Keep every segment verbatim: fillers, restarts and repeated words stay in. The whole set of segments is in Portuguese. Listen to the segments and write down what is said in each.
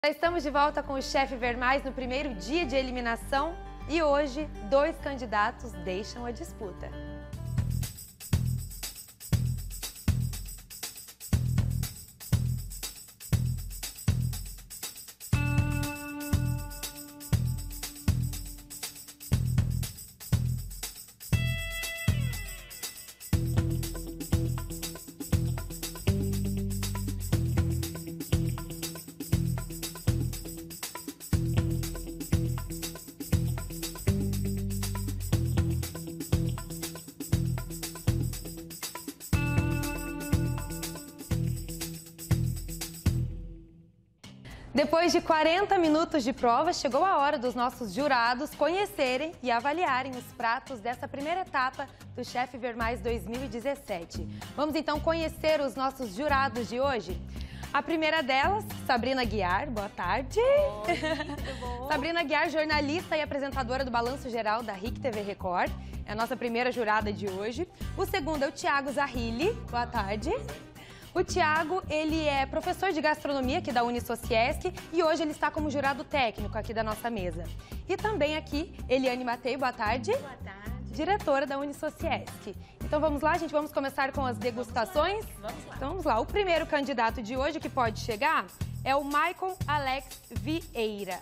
Já estamos de volta com o Chefe Ver Mais no primeiro dia de eliminação e hoje dois candidatos deixam a disputa. Depois de quarenta minutos de prova, chegou a hora dos nossos jurados conhecerem e avaliarem os pratos dessa primeira etapa do Chefe Ver Mais dois mil e dezessete. Vamos então conhecer os nossos jurados de hoje? A primeira delas, Sabrina Guiar, boa tarde. Oi, tudo bom? Sabrina Guiar, jornalista e apresentadora do Balanço Geral da R I C T V Record, é a nossa primeira jurada de hoje. O segundo é o Thiago Zahili, boa tarde. O Thiago, ele é professor de gastronomia aqui da Unisociesc e hoje ele está como jurado técnico aqui da nossa mesa. E também aqui, Eliane Matei, boa tarde. Boa tarde. Diretora da Unisociesc. Então vamos lá, gente, vamos começar com as degustações? Vamos lá. Vamos lá. Então vamos lá, o primeiro candidato de hoje que pode chegar é o Michael Alex Vieira.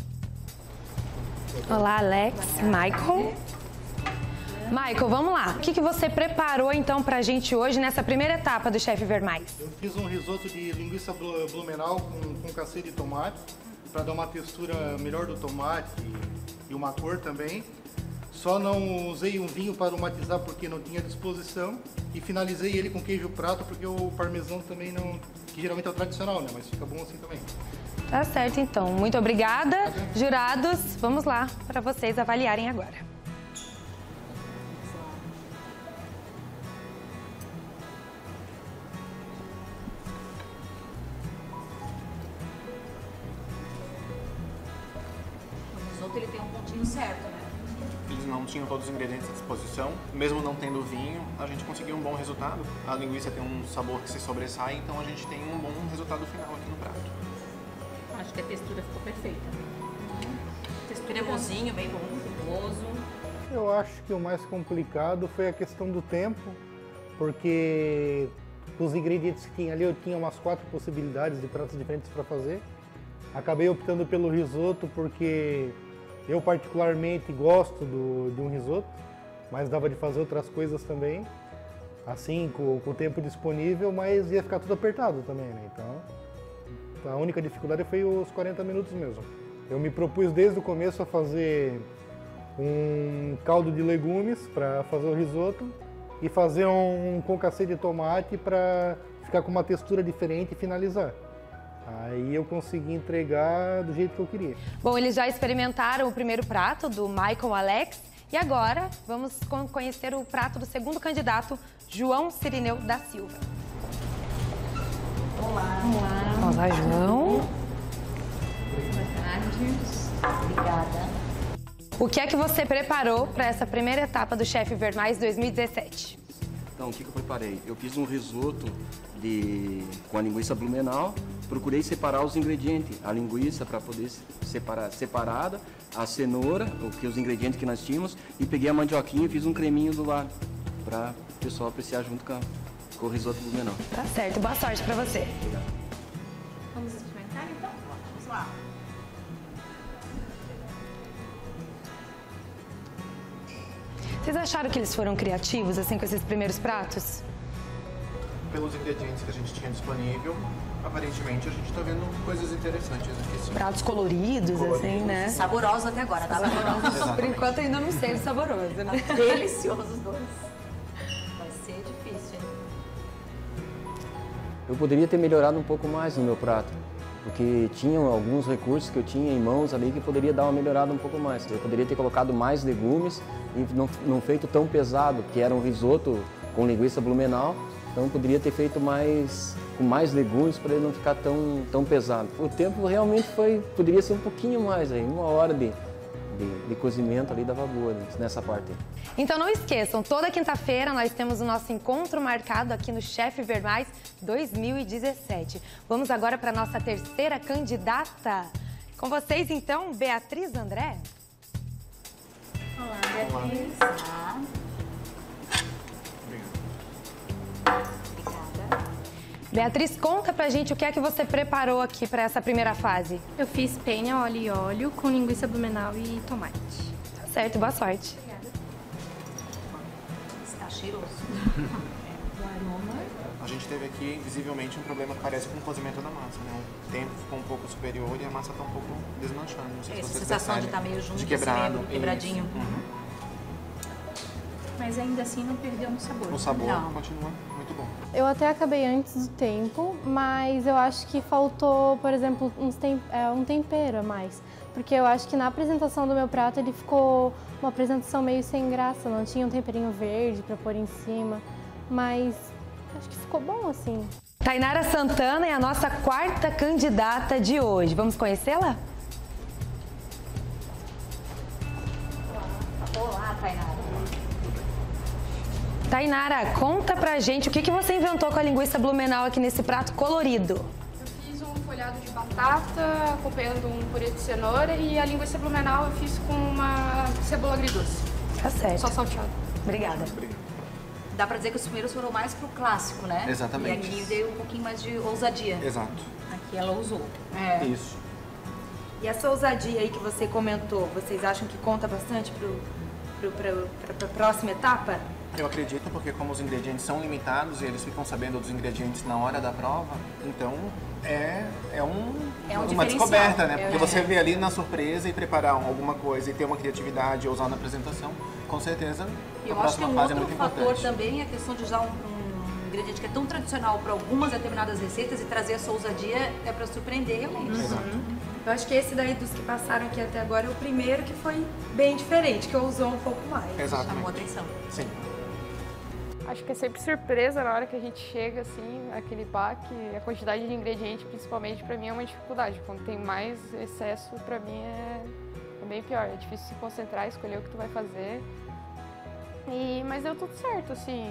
Olá, Alex. Michael. Michael, vamos lá. O que, que você preparou, então, pra gente hoje nessa primeira etapa do Chefe Ver Mais? Eu fiz um risoto de linguiça blumenau com, com cacê de tomate, para dar uma textura melhor do tomate e, e uma cor também. Só não usei um vinho para aromatizar porque não tinha disposição. E finalizei ele com queijo prato porque o parmesão também não... que geralmente é o tradicional, né? Mas fica bom assim também. Tá certo, então. Muito obrigada. Jurados, vamos lá para vocês avaliarem agora. Ele tem um pontinho certo, né? Eles não tinham todos os ingredientes à disposição, mesmo não tendo vinho, a gente conseguiu um bom resultado. A linguiça tem um sabor que se sobressai, então a gente tem um bom resultado final aqui no prato. Acho que a textura ficou perfeita. Textura cremosinho, bem bom, cremoso. Eu acho que o mais complicado foi a questão do tempo, porque os ingredientes que tinha ali eu tinha umas quatro possibilidades de pratos diferentes para fazer. Acabei optando pelo risoto porque eu particularmente gosto do, de um risoto, mas dava de fazer outras coisas também, assim, com, com o tempo disponível, mas ia ficar tudo apertado também, né? Então, a única dificuldade foi os quarenta minutos mesmo. Eu me propus desde o começo a fazer um caldo de legumes para fazer o risoto e fazer um concassê de tomate para ficar com uma textura diferente e finalizar. Aí eu consegui entregar do jeito que eu queria. Bom, eles já experimentaram o primeiro prato do Michael Alex e agora vamos conhecer o prato do segundo candidato, João Cirineu da Silva. Olá. Olá. Olá, João. Boa tarde. Obrigada. O que é que você preparou para essa primeira etapa do Chefe Ver Mais dois mil e dezessete? Então, o que, que eu preparei? Eu fiz um risoto de... com a linguiça blumenau. Procurei separar os ingredientes, a linguiça para poder separar separada, a cenoura, o que os ingredientes que nós tínhamos, e peguei a mandioquinha e fiz um creminho do lado, para o pessoal apreciar junto com, a, com o risoto blumenau. Tá certo, boa sorte para você. Obrigado. Vamos experimentar então? Vamos lá. Vocês acharam que eles foram criativos, assim, com esses primeiros pratos? Pelos ingredientes que a gente tinha disponível, aparentemente a gente está vendo coisas interessantes aqui. Sim. Pratos coloridos, Coloridos. assim, né? Saborosos até agora, tá? Saborosos. Por enquanto ainda não sei, saboroso, né? Deliciosos os dois. Vai ser difícil, hein? Eu poderia ter melhorado um pouco mais no meu prato, porque tinham alguns recursos que eu tinha em mãos ali que poderia dar uma melhorada um pouco mais. Eu poderia ter colocado mais legumes e não, não feito tão pesado, que era um risoto com linguiça blumenau. Então eu poderia ter feito mais, com mais legumes para ele não ficar tão, tão pesado. O tempo realmente foi, poderia ser um pouquinho mais, aí, uma hora de, de, de cozimento ali dava boa nessa parte. Então não esqueçam, toda quinta-feira nós temos o nosso encontro marcado aqui no Chef Ver Mais dois mil e dezessete. Vamos agora para a nossa terceira candidata. Com vocês, então, Beatriz André. Olá, Beatriz. Olá. Beatriz, conta pra gente o que é que você preparou aqui para essa primeira fase. Eu fiz penha, óleo e óleo com linguiça blumenau e tomate. Tá certo, boa sorte. Obrigada. Está cheiroso. O aroma. A gente teve aqui, visivelmente, um problema que parece com o cozimento da massa, né? O tempo ficou um pouco superior e a massa está um pouco desmanchando. Não sei se Essa vocês sensação de percebem. estar meio junto, de quebrado, assim, meio quebradinho. Uhum. Mas ainda assim não perdeu no sabor. O sabor não. continua muito bom. Eu até acabei antes do tempo, mas eu acho que faltou, por exemplo, uns tem, é, um tempero a mais. Porque eu acho que na apresentação do meu prato ele ficou uma apresentação meio sem graça, não tinha um temperinho verde para pôr em cima, mas acho que ficou bom assim. Tainara Santana é a nossa quarta candidata de hoje. Vamos conhecê-la? Olá, Tainara. Tainara, conta pra gente o que, que você inventou com a linguiça blumenau aqui nesse prato colorido. Eu fiz um folhado de batata, acompanhando um purê de cenoura e a linguiça blumenau eu fiz com uma cebola agridoce. Tá certo. Só salteado. Obrigada. Dá pra dizer que os primeiros foram mais pro clássico, né? Exatamente. E aqui deu um pouquinho mais de ousadia. Exato. Aqui ela usou. É. Isso. E essa ousadia aí que você comentou, vocês acham que conta bastante pro, pro, pro, pra, pra próxima etapa? Eu acredito, porque como os ingredientes são limitados e eles ficam sabendo dos ingredientes na hora da prova, então é, é, um, É um uma diferencial. descoberta, né? Porque É. você vê ali na surpresa e preparar alguma coisa e ter uma criatividade, usar na apresentação, com certeza E a eu acho que próxima um fase é outro muito fator importante. também é a questão de usar um, um ingrediente que é tão tradicional para algumas determinadas receitas e trazer a sua ousadia é para surpreender realmente. Exato. Eu acho que esse daí dos que passaram aqui até agora é o primeiro que foi bem diferente, que ousou um pouco mais. Chamou Exatamente. atenção. Sim. Acho que é sempre surpresa na hora que a gente chega, assim, aquele baque. A quantidade de ingrediente, principalmente, pra mim é uma dificuldade. Quando tem mais excesso, pra mim é, é bem pior. É difícil se concentrar, escolher o que tu vai fazer. E, mas deu tudo certo, assim.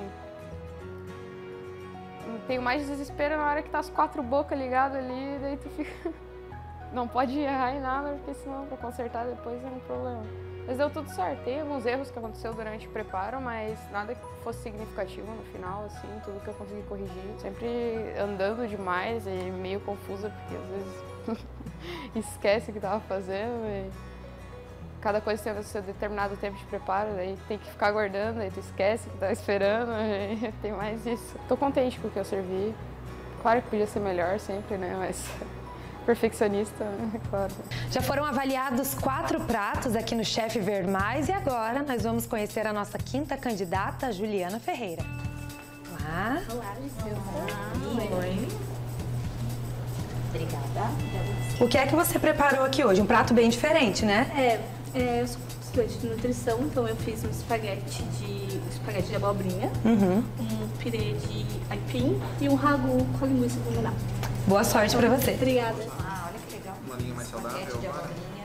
Tenho mais desespero na hora que tá as quatro bocas ligadas ali, daí tu fica... Não pode errar em nada, porque senão pra consertar depois é um problema. Mas deu tudo certo. Tem alguns erros que aconteceu durante o preparo, mas nada que fosse significativo no final, assim, tudo que eu consegui corrigir. Sempre andando demais e meio confusa, porque às vezes esquece o que tava fazendo. E cada coisa tem o seu determinado tempo de preparo, daí tem que ficar aguardando, aí tu esquece que tá esperando, e tem mais isso. Tô contente com o que eu servi. Claro que podia ser melhor sempre, né, mas... perfeccionista, é claro. Já foram avaliados quatro pratos aqui no Chef Ver Mais e agora nós vamos conhecer a nossa quinta candidata, Juliana Ferreira. Olá. Olá, licença. Oi. Obrigada. O que é que você preparou aqui hoje? Um prato bem diferente, né? É, é, eu sou estudante de nutrição, então eu fiz um espaguete de, um espaguete de abobrinha, Uhum. um pirê de aipim e um ragu com a linguiça blumenau. Boa sorte pra você. Obrigada. Ah, olha que legal. Uma linha mais saudável. Espaguete de abobrinha.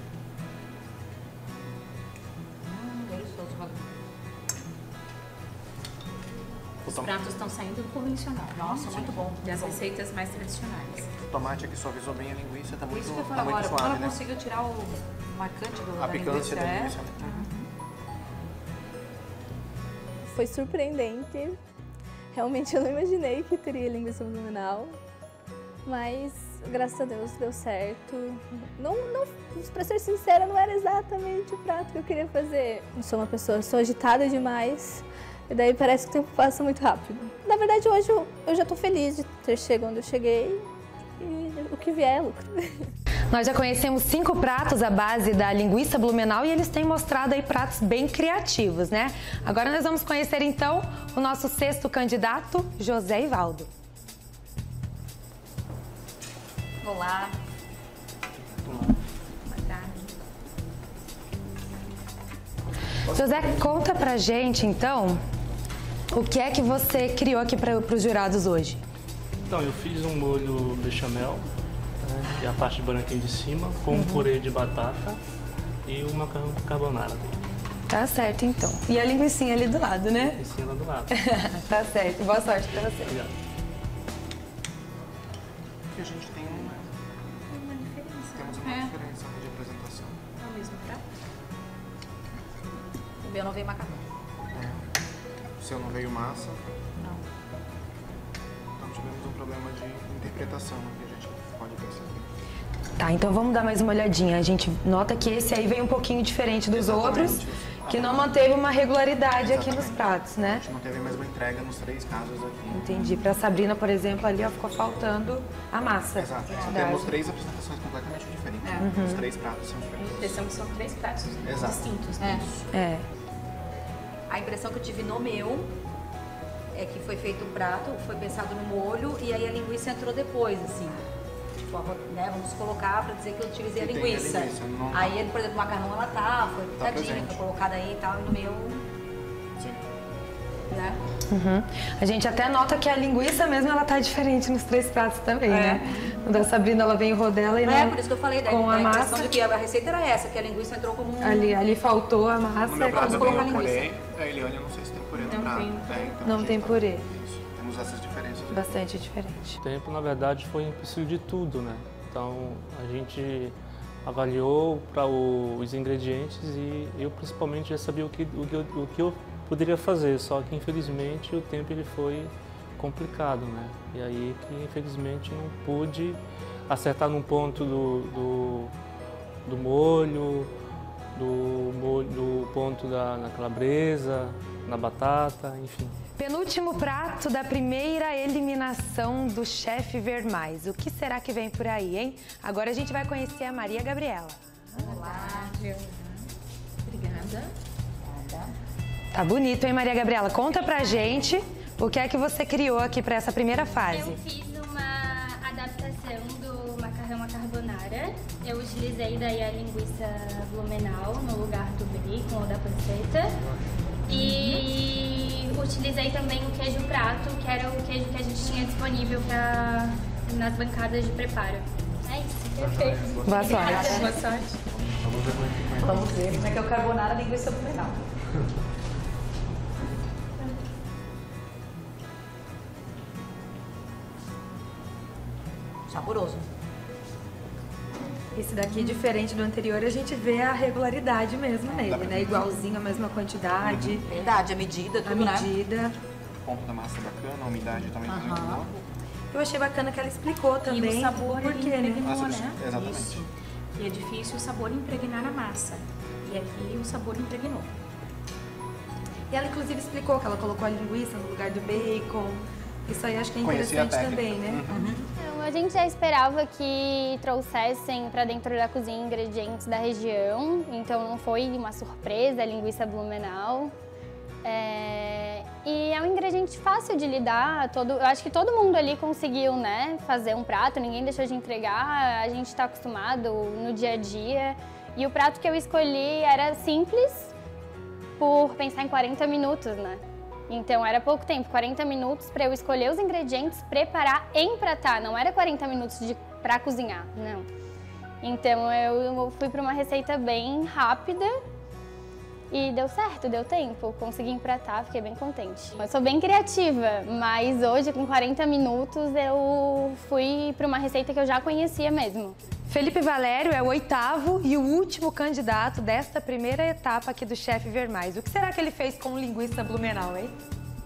Hum, delicioso. Os pratos estão saindo do convencional. Nossa, muito bom. Das receitas mais tradicionais. O tomate aqui suavizou bem a linguiça, tá Por muito, isso que eu tá falo muito agora, como suave, ela né? conseguiu tirar o marcante do, A da picância linguiça, da é? linguiça. Foi surpreendente. Realmente eu não imaginei que teria linguiça blumenau, mas graças a Deus deu certo. Não, não, pra ser sincera, não era exatamente o prato que eu queria fazer. Eu sou uma pessoa, sou agitada demais, e daí parece que o tempo passa muito rápido. Na verdade, hoje eu, eu já tô feliz de ter chegado onde eu cheguei e o que vier é lucro. Nós já conhecemos cinco pratos à base da linguiça blumenau e eles têm mostrado aí pratos bem criativos, né? Agora nós vamos conhecer então o nosso sexto candidato, José Ivaldo. Olá. Boa tarde. José, conta pra gente então o que é que você criou aqui para os jurados hoje. Então, eu fiz um molho bechamel, né, e a parte branquinha de cima, com um purê de batata, e o macarrão carbonara dele. Tá certo, então. E a linguicinha ali do lado, né? Linguicinha lá do lado. Tá certo. Boa sorte pra você. Obrigado. Aqui a gente tem uma, Uma diferença. temos uma É. diferença de apresentação. É o mesmo prato? O meu não veio macarrão. É. O seu não veio massa, Não. então tivemos um problema de interpretação que a gente pode perceber. Tá, então vamos dar mais uma olhadinha. A gente nota que esse aí vem um pouquinho diferente dos Exatamente. outros, que não manteve uma regularidade aqui nos Exatamente. pratos, né? A gente não teve a mesma entrega nos três casos aqui. Entendi. Pra Sabrina, por exemplo, ali ó, ficou faltando a massa. Exato. Só Verdade. temos três apresentações completamente diferentes. É. Os três pratos são diferentes. A impressão que são três pratos Exato. distintos. É. É. A impressão que eu tive no meu é que foi feito o prato, foi pensado no molho e aí a linguiça entrou depois, assim. Tipo, né, vamos colocar para dizer que eu utilizei a Que tem a linguiça. linguiça, não- Aí, por exemplo, o macarrão ela tá, foi Tá tadinha, presente. foi colocada aí e tal, e no meu, Sim. né? Uhum. A gente até nota que a linguiça mesmo ela tá diferente nos três pratos também, né? O da Sabrina ela vem em rodela e É, né, por isso que eu falei, da, com da a impressão massa. de que a receita era essa, que a linguiça entrou como um... Ali, ali faltou a massa. No meu é prato como eu colocar tenho linguiça. purê, a Eliane eu não sei se tem purê no Não prato. tem. É, então Não a gente tem tá- purê. Isso. Temos essas diferenças. Bastante diferente. O tempo, na verdade, foi impossível de tudo, né? Então, a gente avaliou para os ingredientes e eu, principalmente, já sabia o que, o, que eu, o que eu poderia fazer, só que, infelizmente, o tempo ele foi complicado, né? E aí que, infelizmente, não pude acertar num ponto do, do, do molho, do, molho, do ponto da na calabresa, na batata, enfim. Penúltimo prato da primeira eliminação do chefe Vermais. O que será que vem por aí, hein? Agora a gente vai conhecer a Maria Gabriela. Olá, obrigada. Tá bonito, hein, Maria Gabriela? Conta pra gente o que é que você criou aqui pra essa primeira fase. Eu fiz uma adaptação do macarrão à carbonara. Eu utilizei daí a linguiça blumenau no lugar do bacon ou da panceta. E utilizei também o queijo prato, que era o queijo que a gente tinha disponível pra, nas bancadas de preparo. É isso, perfeito. Boa sorte. Boa sorte. Vamos ver como é que é o carbonara linguiça blumenau. Saboroso. Esse daqui, diferente do anterior, a gente vê a regularidade mesmo nele, né? Igualzinho, a mesma quantidade, Verdade, a medida, a tudo, né? medida. O ponto da massa é bacana, a umidade também tá muito Aham. boa. Eu achei bacana que ela explicou também E o sabor por ele quê, né? impregnou, Nossa, né? exatamente. Isso. E é difícil o sabor impregnar na massa. E aqui o sabor impregnou. E ela, inclusive, explicou que ela colocou a linguiça no lugar do bacon. Isso aí acho que é Conheci a interessante técnica. também, né? Então, a gente já esperava que trouxessem para dentro da cozinha ingredientes da região, então não foi uma surpresa a linguiça blumenau. É, e é um ingrediente fácil de lidar, todo, eu acho que todo mundo ali conseguiu, né, fazer um prato, ninguém deixou de entregar, a gente está acostumado no dia a dia. E o prato que eu escolhi era simples, por pensar em quarenta minutos, né? Então era pouco tempo, quarenta minutos para eu escolher os ingredientes, preparar e empratar, não era quarenta minutos de para cozinhar, não. Então eu fui para uma receita bem rápida e deu certo, deu tempo, consegui empratar, fiquei bem contente. Eu sou bem criativa, mas hoje com quarenta minutos eu fui para uma receita que eu já conhecia mesmo. Felipe Valério é o oitavo e o último candidato desta primeira etapa aqui do chefe Vermais. O que será que ele fez com linguiça blumenau, hein?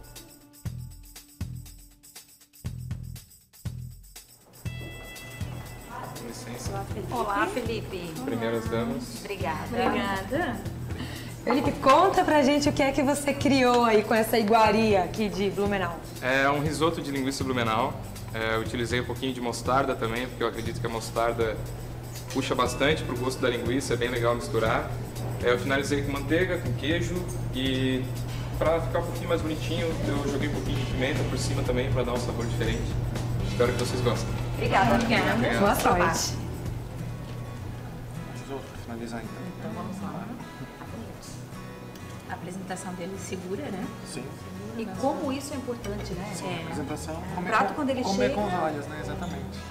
Com licença. Olá, Felipe. Primeiras damas. Obrigada. Obrigada. Felipe, conta pra gente o que é que você criou aí com essa iguaria aqui de blumenau. É um risoto de linguiça blumenau. É, eu utilizei um pouquinho de mostarda também, porque eu acredito que a mostarda puxa bastante pro gosto da linguiça, é bem legal misturar. É, eu finalizei com manteiga, com queijo e para ficar um pouquinho mais bonitinho, eu joguei um pouquinho de pimenta por cima também para dar um sabor diferente. Espero que vocês gostem. Obrigada. Obrigada. Boa sorte. Risoto para finalizar então. Então vamos lá. A apresentação dele segura, né? Sim. E como isso é importante, né? É. Apresentação. O Comer prato com, quando ele comer chega... com os olhos, né? Exatamente.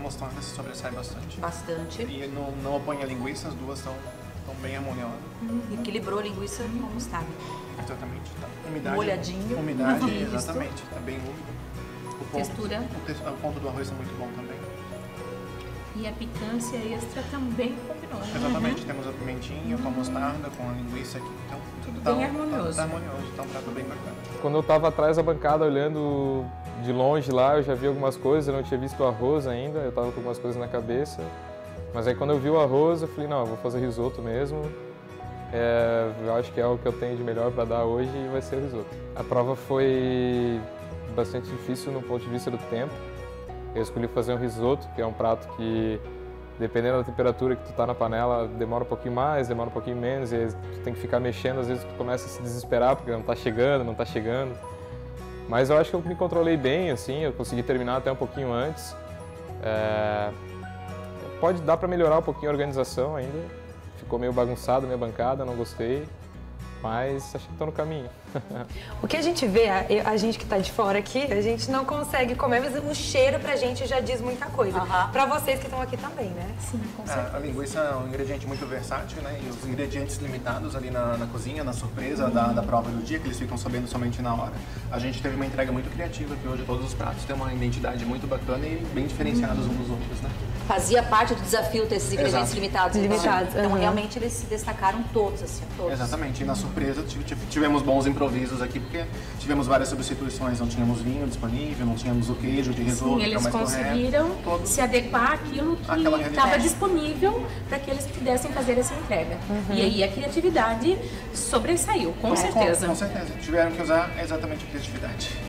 mostarda se sobressai bastante. Bastante. E não, não opõe a linguiça, as duas estão bem harmoniosas. Hum, equilibrou a linguiça com a mostarda. Exatamente. Tá. Umidade. Molhadinho. Umidade, exatamente. Está bem úmido. O ponto, Textura. O, te, o ponto do arroz está muito bom também. E a picância extra também combinou, né? Exatamente. Uhum. Temos a pimentinha com a mostarda, com a linguiça aqui. Então, tudo tá, bem harmonioso. Tá, tá harmonioso. Tá um prato bem bacana. Quando eu estava atrás da bancada olhando de longe lá, eu já vi algumas coisas, eu não tinha visto o arroz ainda, eu estava com algumas coisas na cabeça. Mas aí quando eu vi o arroz, eu falei, não, eu vou fazer risoto mesmo. É, eu acho que é o que eu tenho de melhor para dar hoje e vai ser o risoto. A prova foi bastante difícil no ponto de vista do tempo. Eu escolhi fazer um risoto, que é um prato que, dependendo da temperatura que tu tá na panela, demora um pouquinho mais, demora um pouquinho menos, e aí tu tem que ficar mexendo, às vezes tu começa a se desesperar porque não tá chegando, não tá chegando. Mas eu acho que eu me controlei bem, assim, eu consegui terminar até um pouquinho antes. É... Pode dar para melhorar um pouquinho a organização ainda. Ficou meio bagunçado a minha bancada, não gostei. Mas acho que estou no caminho. O que a gente vê, a, a gente que está de fora aqui, a gente não consegue comer, mas o cheiro pra gente já diz muita coisa. Uhum. Pra vocês que estão aqui também, né? Sim, com certeza. A, a linguiça é um ingrediente muito versátil, né? E os ingredientes limitados ali na, na cozinha, na surpresa uhum. da, da prova do dia, que eles ficam sabendo somente na hora. A gente teve uma entrega muito criativa, que hoje todos os pratos têm uma identidade muito bacana e bem diferenciados uhum. uns dos outros, né? Fazia parte do desafio ter esses ingredientes Exato. limitados. Limitados. Então, uhum. realmente, eles se destacaram todos, assim, todos. Exatamente. E na surpresa, tivemos bons improvisos aqui, porque tivemos várias substituições. Não tínhamos vinho disponível, não tínhamos o queijo de risoto. Sim, eles conseguiram correto, se adequar àquilo que estava disponível para que eles pudessem fazer essa entrega. Uhum. E aí a criatividade sobressaiu, com com, certeza. Com, com certeza. Tiveram que usar exatamente a criatividade.